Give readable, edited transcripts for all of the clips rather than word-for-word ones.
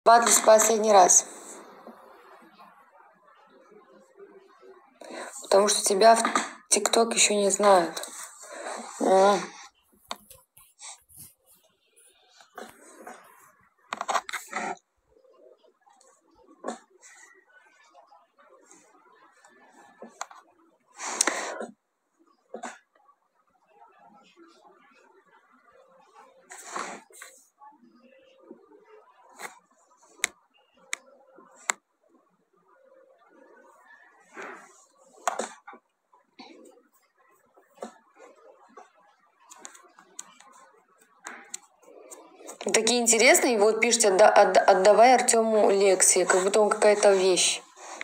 Батлись последний раз. Потому что тебя в ТикТок еще не знают. Такие интересные, и вот пишите, отдавай Артему лекции, как будто он какая-то вещь.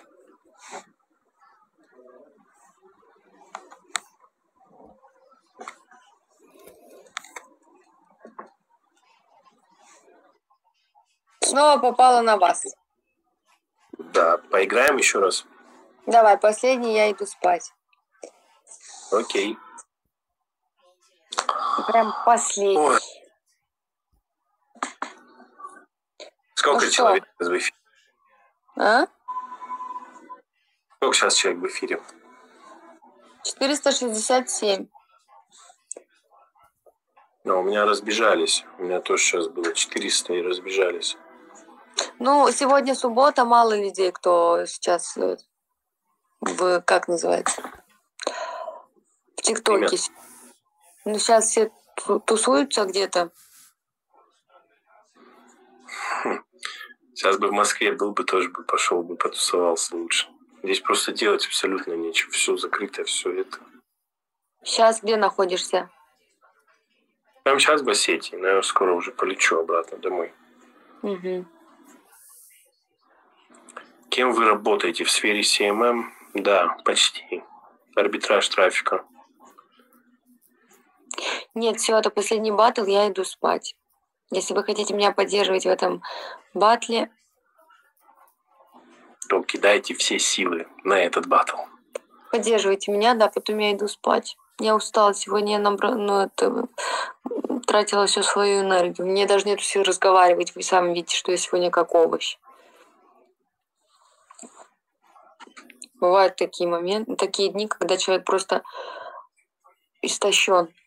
Снова попала на вас. Да, поиграем еще раз. Давай, последний, я иду спать. Окей. Прям последний. Ой. Сколько человек в эфире? А? Сколько сейчас человек в эфире? 467. Но у меня разбежались. У меня тоже сейчас было 400 и разбежались. Ну, сегодня суббота, мало людей, кто сейчас как называется, в ТикТоке. Ну, сейчас все тусуются где-то. Сейчас бы в Москве был бы, тоже бы пошел бы, потусовался лучше. Здесь просто делать абсолютно нечего. Все закрыто, все это. Сейчас где находишься? Прямо сейчас в Осетии. Наверное, скоро уже полечу обратно домой. Угу. Кем вы работаете? В сфере CMM? Да, почти. Арбитраж трафика. Нет, все, это последний батл, я иду спать. Если вы хотите меня поддерживать в этом батле, то кидайте все силы на этот батл. Поддерживайте меня, да, потом я иду спать. Я устала сегодня, я тратила всю свою энергию. Мне даже нет сил разговаривать. Вы сами видите, что я сегодня как овощ. Бывают такие моменты, такие дни, когда человек просто истощен.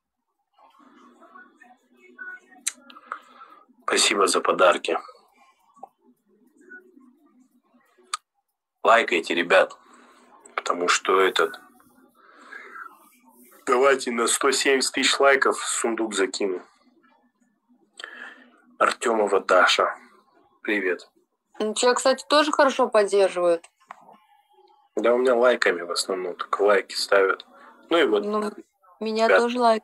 Спасибо за подарки. Лайкайте, ребят. Потому что давайте на 170 тысяч лайков сундук закину. Артемова Даша. Привет. Тебя, кстати, тоже хорошо поддерживают. Да, у меня лайками в основном, только лайки ставят. Ну и вот. Ну, меня тоже лайк.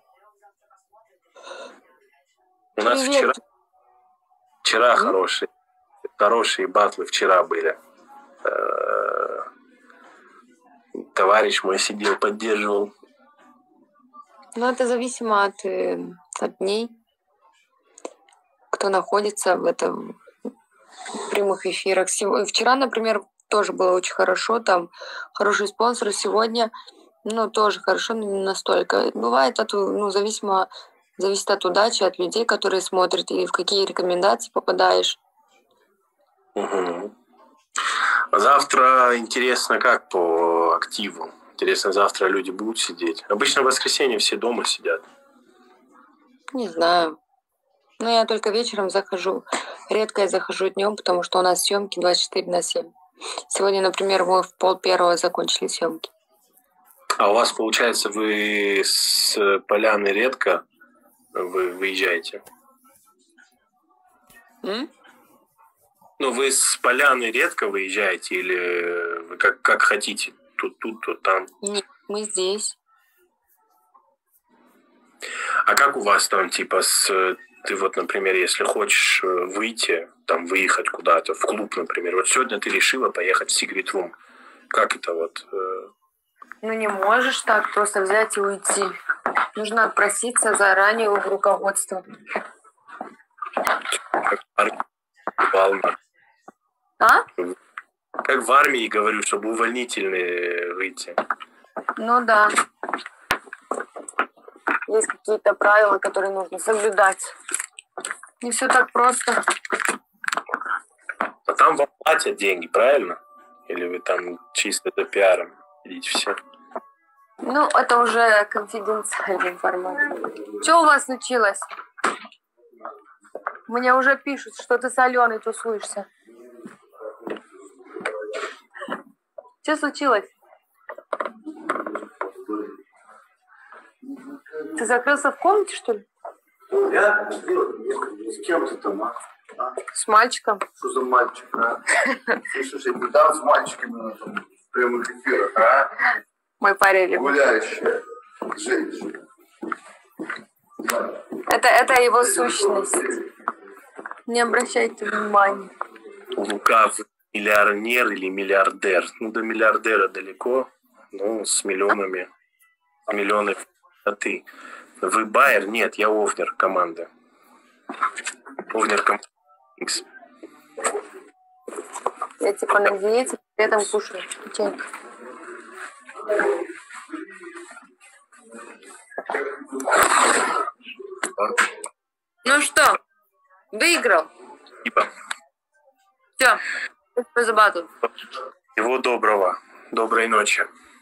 У нас вчера хорошие батлы вчера были. Товарищ мой сидел, поддерживал. Ну, это зависимо от дней, кто находится в этом прямых эфирах. Вчера, например, тоже было очень хорошо, там хорошие спонсоры. Сегодня, тоже хорошо, но не настолько. Бывает, зависит от удачи, от людей, которые смотрят, или в какие рекомендации попадаешь. Угу. Завтра интересно, как по активу. Интересно, завтра люди будут сидеть. Обычно в воскресенье все дома сидят. Не знаю. Но я только вечером захожу. Редко я захожу днем, потому что у нас съемки 24/7. Сегодня, например, мы в 12:30 закончили съемки. А у вас, получается, вы с Поляны редко вы выезжаете? Ну, вы с Поляны редко выезжаете или вы как хотите? Тут, там? Нет, мы здесь. А как у вас там, типа, ты вот, например, если хочешь выйти, там, выехать куда-то, в клуб, например, вот сегодня ты решила поехать в Secret Room. Как это вот? Ну, не можешь так просто взять и уйти. Нужно отпроситься заранее у руководства. А? Как в армии, говорю, чтобы увольнительные выйти. Ну да. Есть какие-то правила, которые нужно соблюдать. Не все так просто. А там вам платят деньги, правильно? Или вы там чисто за пиаром идите все? Ну, это уже конфиденциальная информация. Что у вас случилось? Мне уже пишут, что ты с Аленой тусуешься. Что случилось? Ты закрылся в комнате, что ли? Я? С кем ты там, а? С мальчиком. Что за мальчик, а? Слышишь, я там с мальчиками там, в прямых эфирах, а? Мой парень. Гуляющая женщина. Это его сущность. Не обращайте внимания. Лука, вы миллионер или миллиардер? Ну, до миллиардера далеко, но с миллионами. Миллионы. А ты? Вы Байер? Нет, я Овнер команда. Овнер команда. Я типа на диете, при этом кушаю печенье. Ну что, выиграл? Типа. Все, спасибо за батл. Всего доброго. Доброй ночи.